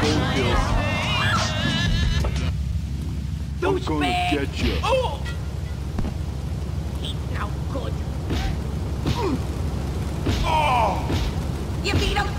roadkill. I'm gonna get you. Oh! He's no good. Oh! You beat him?